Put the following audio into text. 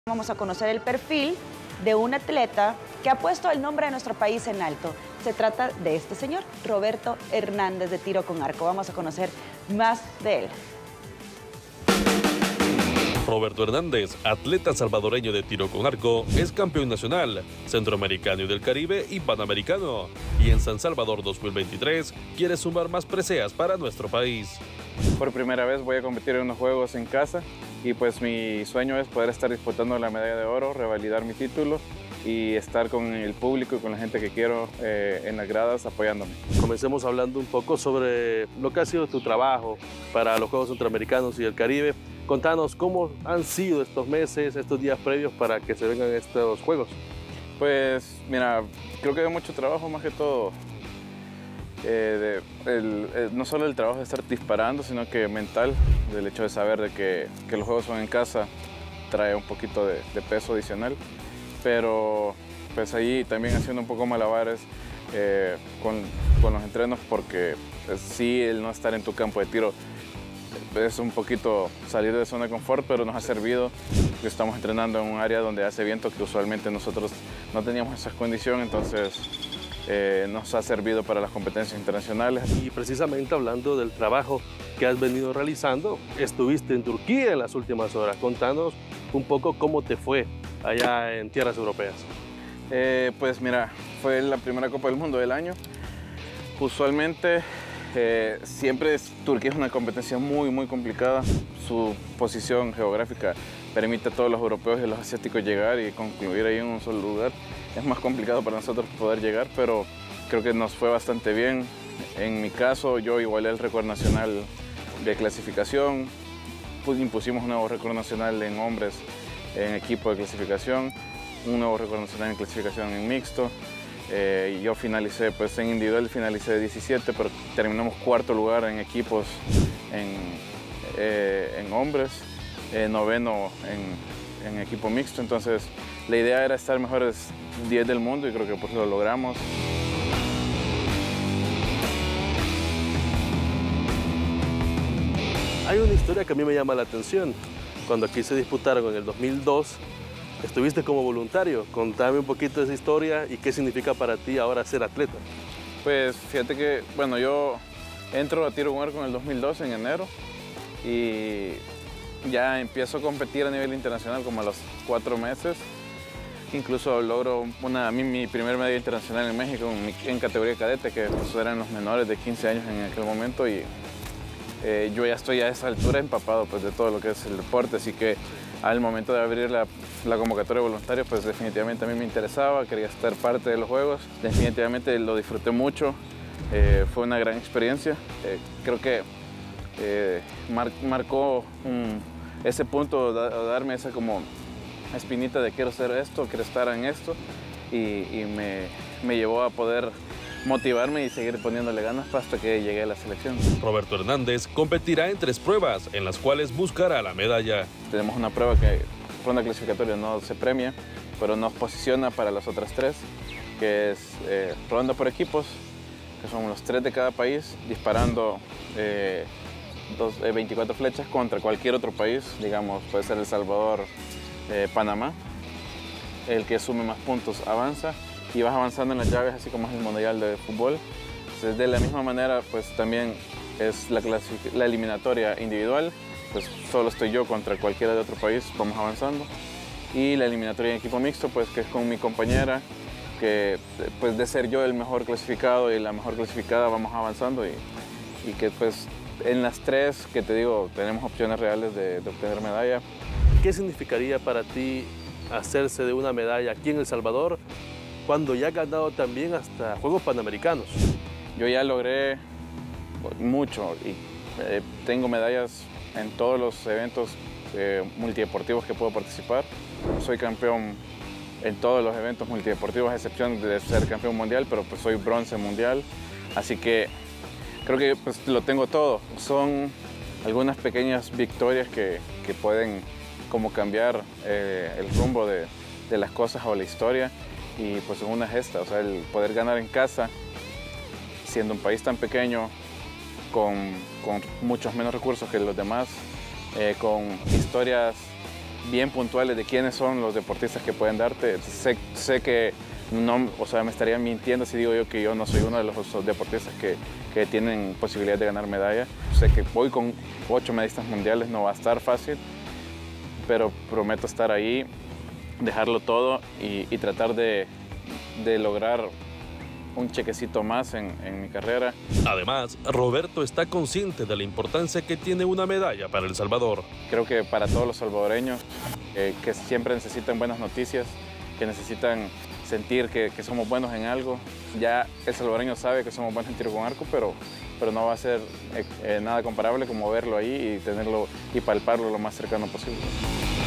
Vamos a conocer el perfil de un atleta que ha puesto el nombre de nuestro país en alto. Se trata de este señor, Roberto Hernández, de tiro con arco. Vamos a conocer más de él. Roberto Hernández, atleta salvadoreño de tiro con arco, es campeón nacional, centroamericano y del Caribe y panamericano. Y en San Salvador 2023 quiere sumar más preseas para nuestro país. Por primera vez voy a competir en unos juegos en casa y pues mi sueño es poder estar disputando la medalla de oro, revalidar mi título y estar con el público y con la gente que quiero en las gradas apoyándome. Comencemos hablando un poco sobre lo que ha sido tu trabajo para los Juegos Centroamericanos y del Caribe. Contanos cómo han sido estos meses, estos días previos para que se vengan estos Juegos. Pues mira, creo que hay mucho trabajo más que todo. No solo el trabajo de estar disparando, sino que mental, del hecho de saber de que los juegos son en casa, trae un poquito de peso adicional, pero pues ahí también haciendo un poco malabares con los entrenos, porque pues, sí, el no estar en tu campo de tiro es un poquito salir de zona de confort, pero nos ha servido que estamos entrenando en un área donde hace viento que usualmente nosotros no teníamos esa condición, entonces nos ha servido para las competencias internacionales. Y precisamente hablando del trabajo que has venido realizando, estuviste en Turquía en las últimas horas. Contanos un poco cómo te fue allá en tierras europeas. Pues mira, fue la primera Copa del Mundo del año. Usualmente siempre Turquía es una competencia muy complicada. Su posición geográfica permite a todos los europeos y los asiáticos llegar y concluir ahí en un solo lugar. Es más complicado para nosotros poder llegar, pero creo que nos fue bastante bien. En mi caso, yo igualé el récord nacional de clasificación. Pues impusimos un nuevo récord nacional en hombres en equipo de clasificación, un nuevo récord nacional en clasificación en mixto. Yo finalicé, pues en individual finalicé 17, pero terminamos cuarto lugar en equipos en hombres, noveno en equipo mixto. Entonces la idea era estar mejores 10 del mundo y creo que pues lo logramos. Hay una historia que a mí me llama la atención. Cuando aquí se disputaron en el 2002, estuviste como voluntario. Contame un poquito de esa historia y qué significa para ti ahora ser atleta. Pues fíjate que, bueno, yo entro a tiro con arco en el 2002, en enero, y ya empiezo a competir a nivel internacional como a los 4 meses. Incluso logro mi primer medalla internacional en México en categoría cadete, que pues eran los menores de 15 años en aquel momento, y yo ya estoy a esa altura empapado pues, de todo lo que es el deporte, así que al momento de abrir la convocatoria de voluntarios, pues definitivamente a mí me interesaba, quería estar parte de los Juegos, definitivamente lo disfruté mucho, fue una gran experiencia, creo que marcó ese punto, darme esa como espinita de quiero hacer esto, quiero estar en esto, y me llevó a poder motivarme y seguir poniéndole ganas hasta que llegué a la selección. Roberto Hernández competirá en 3 pruebas, en las cuales buscará la medalla. Tenemos una prueba que ronda clasificatoria no se premia, pero nos posiciona para las otras 3, que es ronda por equipos, que son los 3 de cada país, disparando 24 flechas contra cualquier otro país, digamos, puede ser El Salvador, Panamá. El que sume más puntos avanza y vas avanzando en las llaves, así como es el Mundial de Fútbol. Entonces, de la misma manera, pues también es la eliminatoria individual, pues solo estoy yo contra cualquiera de otro país, vamos avanzando. Y la eliminatoria en equipo mixto, pues que es con mi compañera, que pues de ser yo el mejor clasificado y la mejor clasificada vamos avanzando y que pues en las 3 que te digo tenemos opciones reales de obtener medalla. ¿Qué significaría para ti hacerse de una medalla aquí en El Salvador cuando ya has ganado también hasta Juegos Panamericanos? Yo ya logré mucho y tengo medallas en todos los eventos multideportivos que puedo participar. Soy campeón en todos los eventos multideportivos, a excepción de ser campeón mundial, pero pues soy bronce mundial. Así que creo que pues, lo tengo todo. Son algunas pequeñas victorias que pueden como cambiar el rumbo de las cosas o la historia. Y pues una es esta, o sea, el poder ganar en casa, siendo un país tan pequeño, con muchos menos recursos que los demás, con historias bien puntuales de quiénes son los deportistas que pueden darte. Sé que no, o sea, me estaría mintiendo si digo yo que yo no soy uno de los deportistas que tienen posibilidad de ganar medalla. Sé que voy con 8 medallistas mundiales, no va a estar fácil, pero prometo estar ahí, dejarlo todo y tratar de lograr un chequecito más en mi carrera. Además, Roberto está consciente de la importancia que tiene una medalla para El Salvador. Creo que para todos los salvadoreños que siempre necesitan buenas noticias, que necesitan sentir que somos buenos en algo. Ya el salvadoreño sabe que somos buenos en tiro con arco, pero no va a ser nada comparable como verlo ahí y tenerlo y palparlo lo más cercano posible.